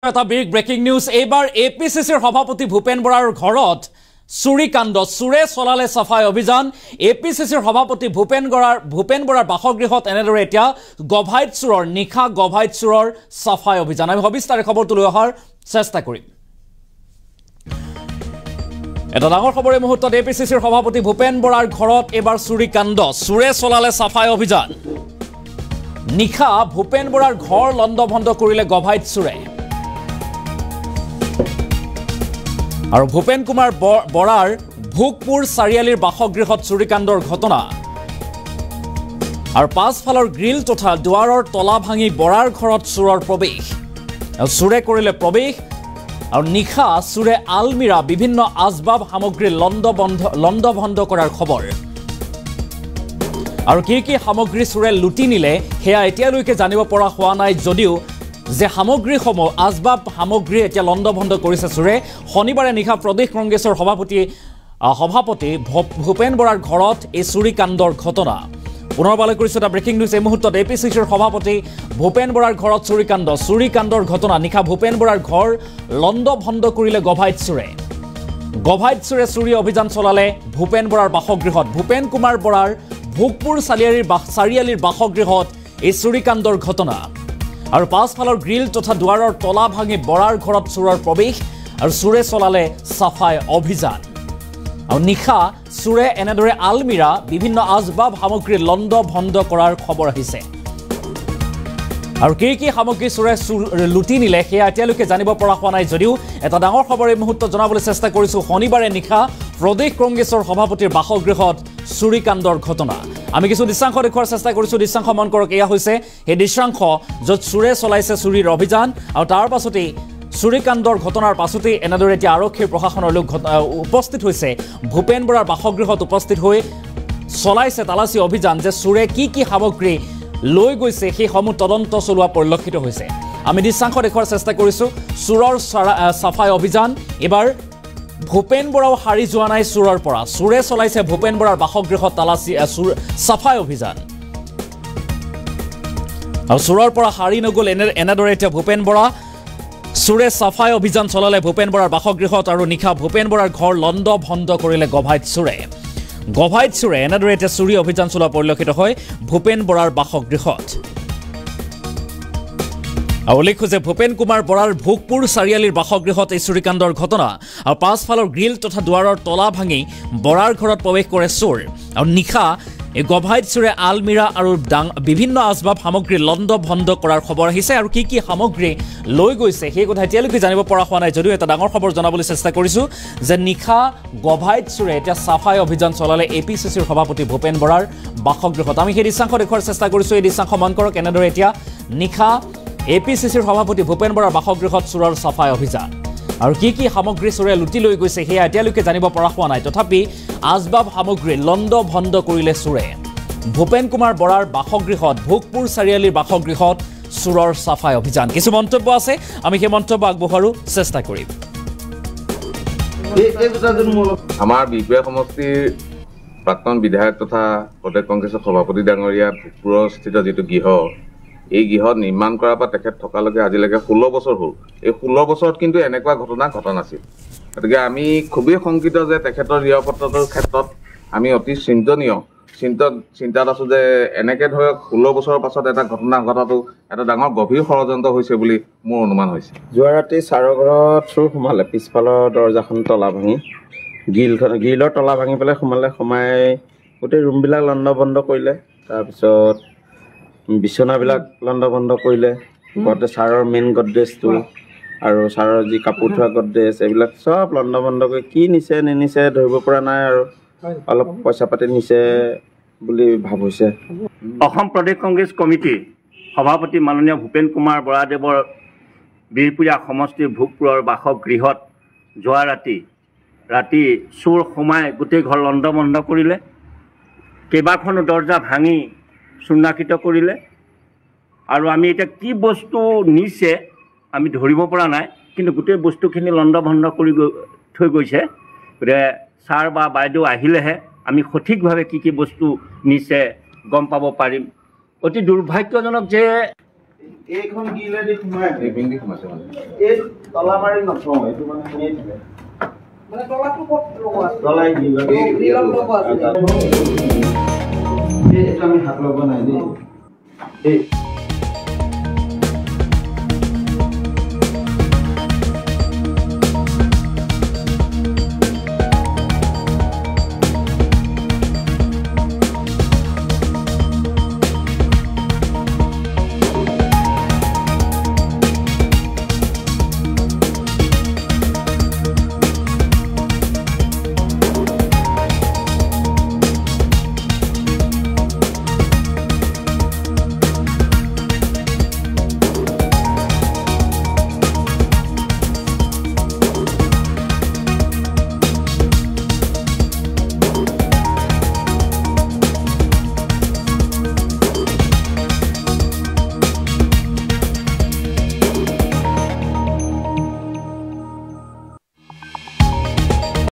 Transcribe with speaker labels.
Speaker 1: এটা big breaking news এইবাৰ এপিচিচিৰ সভাপতি ভূপেন বৰাৰ ঘৰত চুৰিকাণ্ড চুৰে চলালে সাফাই অভিযান এপিচিচিৰ সভাপতি ভূপেন বৰাৰ বাসগৃহত এনেদৰে এতিয়া গভাইত চুৰৰ নিখা গভাইত চুৰৰ সাফাই অভিযান আমি সবিস্তাৰে খবৰটো লৈ অহাৰ চেষ্টা কৰিম এটা ডাঙৰ খবৰ এই মুহূৰ্তত এপিচিচিৰ সভাপতি ভূপেন বৰাৰ ঘৰত এবাৰ চুৰিকাণ্ড চুৰে চলালে সাফাই অভিযান নিখা ভূপেন বৰাৰ ঘৰ লণ্ডভণ্ড কৰিলে গভাইত চুৰে আৰু ভূপেন কুমাৰ বৰাৰ ভোগপুৰ চাৰিআলিৰ বাসগৃহত চুৰিকাণ্ডৰ ঘটনা আৰু পাছফালৰ গ্ৰিল তথা দুৱাৰৰ তলা ভাঙি বৰাৰ ঘৰত চুৰৰ প্ৰৱেশ আৰু চুৰে কৰিলে প্ৰৱেশ আৰু নিখা চুৰে আলমিৰা বিভিন্ন আজবাব সামগ্ৰী লণ্ডভণ্ড কৰাৰ খবৰ আৰু কি সামগ্ৰী চুৰে লুটি নিলে হেয়া এতিয়ালৈকে জানিব পৰা হোৱা নাই যদিও যে সামগ্ৰীসমূহ আজবাব সামগ্ৰী এতিয়া লণ্ডভণ্ড কৰিছে চুৰে শনিবাৰে নিশা প্ৰদেশ কংগ্ৰেছৰ সভাপতি ভূপেন বৰাৰ ঘৰত এই চুৰিকাণ্ডৰ ঘটনা পুনৰবালৈ কৰিছো এটা ব্ৰেকিং নিউজ এই মুহূৰ্তত এপিচিচিৰ সভাপতি ভূপেন বৰাৰ ঘৰত চুৰিকাণ্ডৰ ঘটনা নিশা ভূপেন বৰাৰ ঘৰ লণ্ডভণ্ড কৰিলে গভাইত চুৰে চুৰি অভিযান চলালে ভূপেন বৰাৰ বাসগৃহত ভূপেন কুমাৰ বৰাৰ ভোগপুৰ চাৰিআলিৰ বাসগৃহত এই চুৰিকাণ্ডৰ ঘটনা আৰু পাছফালৰ গ্ৰিল তথা দুৱাৰৰ তলা ভাঙি বৰাৰ ঘৰত চুৰৰ প্ৰৱেশ আৰু চুৰে চলালে সাফাই অভিযান আৰু নিশা চুৰে এনেদৰে আলমিৰা বিভিন্ন আজবাব সামগ্ৰী লণ্ডভণ্ড কৰাৰ খবৰ আহিছে আৰু কি সামগ্ৰী চুৰে লুটি নিলে সেয়া এতিয়ালৈকে জানিব পৰা হোৱা নাই যদিও এটা ডাঙৰ খবৰ এই মুহূৰ্তত জনাবলৈ চেষ্টা কৰিছো শনিবাৰে নিশা প্ৰদেশ কংগ্ৰেছৰ সভাপতিৰ বাসগৃহত চুৰিকাণ্ডৰ ঘটনা আমি কিছু দৃশ্যাংশ দেখুৱাৰ চেষ্টা কৰিছো দৃশ্যাংশ মন কৰক এয়া হৈছে সেই দৃশ্যাংশ য'ত চুৰে চলাইছে চুৰিৰ অভিযান আৰু তাৰ পাছতেই চুৰিকাণ্ডৰ ঘটনাৰ পাছতেই এনেদৰে এতিয়া আৰক্ষী প্ৰশাসনৰ লোক উপস্থিত হৈছে ভূপেন বৰাৰ বাসগৃহত উপস্থিত হৈ চলাইছে তালাচী অভিযান যে চুৰে কি সামগ্ৰী লৈ গৈছে সেইসমূহ তদন্ত চলোৱা পৰিলক্ষিত হৈছে আমি দৃশ্যাংশ দেখুৱাৰ চেষ্টা কৰিছো চুৰৰ সাফাই অভিযান এবাৰ ভূপেন বৰাও হাৰি যোৱা নাই চুৰৰ পৰা চুৰে চলাইছে ভূপেন বৰাৰ বাসগৃহত তালাচী সাফাই অভিযান আৰু চুৰৰ পৰা হাৰি নগ'ল এনেদৰে এতিয়া ভূপেন বৰা চুৰে সাফাই অভিযান চলালে ভূপেন বৰাৰ বাসগৃহত আৰু নিশা ভূপেন বৰাৰ ঘৰ লণ্ডভণ্ড কৰিলে গভাইত চুৰে এনেদৰে এতিয়া চুৰি অভিযান চলোৱা পৰিলক্ষিত হয় ভূপেন বৰাৰ বাসগৃহত আৰু উল্লেখ্য যে ভূপেন কুমাৰ বৰাৰ ভোগপুৰ চাৰিআলিৰ বাসগৃহত এই চুৰিকাণ্ডৰ ঘটনা আৰু পাছফালৰ গ্ৰিল তথা দুৱাৰৰ তলা ভাঙি বৰাৰ ঘৰত প্ৰৱেশ কৰে চোৰ আৰু নিশা এই গভাইত চুৰে আলমিৰা আৰু বিভিন্ন আজবাব সামগ্ৰী লণ্ডভণ্ড কৰাৰ খবৰ আহিছে আৰু কি সামগ্ৰী লৈ গৈছে সেই কথা এতিয়ালৈকে জানিব পৰা হোৱা নাই যদিও এটা ডাঙৰ খবৰ জনাবলৈ চেষ্টা কৰিছো যে নিশা গভাইত চুৰে এতিয়া সাফাই অভিযান চলালে এপিচিচিৰ সভাপতি ভূপেন বৰাৰ বাসগৃহত আমি সেই দৃশ্যাংশ দেখুৱাৰ চেষ্টা কৰিছো এই দৃশ্যাংশ মন কৰক এনেদৰে এতিয়া নিশা এপিচিচিৰ সভাপতি ভূপেন বৰাৰ বাসগৃহত চুৰৰ সাফাই অভিযান আৰু কি সামগ্ৰী চুৰে লুটি লৈ গৈছে সেয়া এতিয়ালৈকে জানিব পৰা হোৱা নাই তথাপি আজবাব সামগ্ৰী লণ্ডভণ্ড কৰিলে চুৰে ভূপেন কুমাৰ বৰাৰ বাসগৃহত ভোগপুৰ চাৰিআলিৰ বাসগৃহত চুৰৰ সাফাই অভিযান কিছু মন্তব্য আছে আমি সেই মন্তব্য আগবঢ়াৰো চেষ্টা কৰিম
Speaker 2: আমাৰ বিপিআৰ সমষ্টিৰ প্ৰাক্তন বিধায়ক তথা প্ৰদেশ কংগ্ৰেছৰ সভাপতি ডাঙৰীয়া ভোগপুৰৰ স্থিত যিটো গৃহ এই গৃহ নিৰ্মাণ কৰাৰ পৰা তেখেত থকালৈকে আজিলৈকে 16 বছৰ হ'ল এই 16 বছৰত কিন্তু এনেকুৱা ঘটনা ঘটা নাছিল গতিকে আমি খুবেই শংকিত যে তেখেতৰ নিৰাপত্তাৰ ক্ষেত্ৰত আমি অতি চিন্তাত আছো যে এনেকে ধৰক 16 বছৰৰ পাছত এটা ঘটনা ঘটাটো এটা ডাঙৰ গভীৰ ষড়যন্ত্ৰ হৈছে বুলি মোৰ অনুমান হৈছে
Speaker 3: যোৱা ৰাতি চাৰৰ ঘৰত চুৰ সোমালে পিছফালৰ দৰ্জাখন তলা ভাঙি গ্ৰিলৰ তলা ভাঙি পেলাই সোমাই গোটেই ৰুমবিলাক লণ্ডভণ্ড কৰিলে তাৰপিছত বিচনাবিলাক লণ্ডভণ্ড কৰিলে ছাৰৰ মেইন গডৰেজটো আৰু ছাৰৰ যি কাপোৰ থোৱা গডৰেজ এইবিলাক চব লণ্ডভণ্ড কৰি কি নিছে নিনিছে ধৰিব পৰা নাই আৰু অলপ পইচা পাতি নিছে বুলি ভাব হৈছে
Speaker 4: অসম প্ৰদেশ কংগ্ৰেছ কমিটিৰ সভাপতি মাননীয় ভূপেন কুমাৰ বৰাদেৱৰ বিৰপুৰীয়া সমষ্টিৰ ভোগপুৰৰ বাসগৃহত যোৱা ৰাতি চোৰ সোমাই গোটেই ঘৰ লণ্ডভণ্ড কৰিলে কেইবাখনো দৰ্জা ভাঙি চূৰ্ণাকৃত কৰিলে আৰু আমি এতিয়া কি বস্তু নিছে আমি ধৰিব পৰা নাই কিন্তু গোটেই বস্তুখিনি লণ্ডভণ্ড কৰি থৈ গৈছে গতিকে ছাৰ বা বাইদেউ আহিলেহে আমি সঠিকভাৱে কি বস্তু নিছে গম পাব পাৰিম অতি দুৰ্ভাগ্যজনক যে
Speaker 3: এইখন গিলেদি সোমাই
Speaker 2: এই বিংদি সোমাইছে মানে
Speaker 3: এই তলা মাৰি নথওঁ এইটো মানে এনেই থাকে
Speaker 5: মানে তলাটো ক'ত লগোৱা আছে
Speaker 3: তলাই গিল
Speaker 5: গ্ৰিলত লগোৱা আছে
Speaker 3: এইটো আমি হাত ল'ব নাই দেই এই